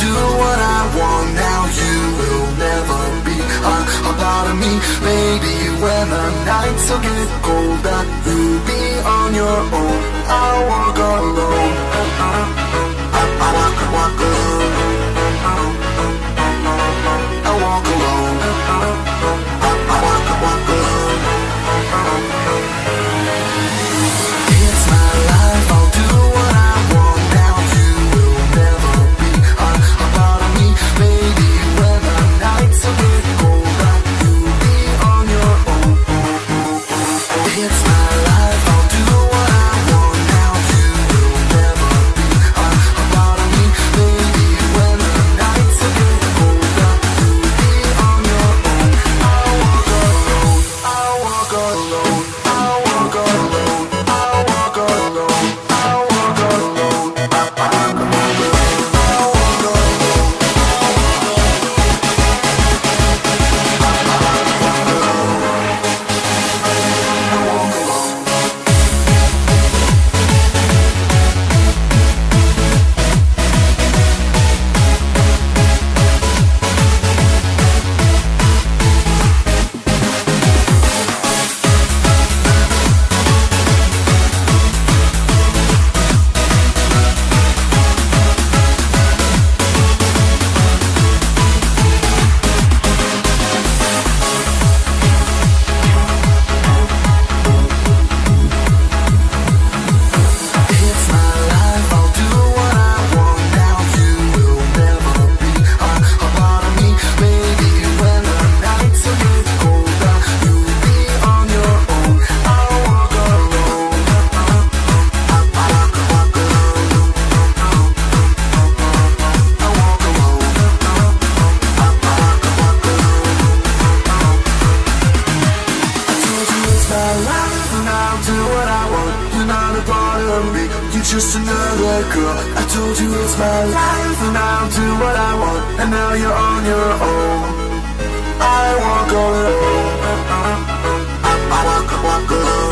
do what I want. Now you will never be a part of me. Maybe when the nights will get colder, you'll be on your own. I'll walk alone. I walk alone. I walk alone. I walk alone. It's my life, I'll do what I want. Now you will never be a part of me. Maybe when the nights will get colder, you'll be on your own. It's my life, I'll do what I want. Now you will never be a part of me. Maybe when the nights will get colder, you'll be on your own. I'll walk alone. I'll walk alone. I'll walk alone. I'll walk alone. I'll walk alone. I'll walk just another girl. I told you it's my life, and I'll do what I want. And now you're on your own. I walk alone. I walk alone.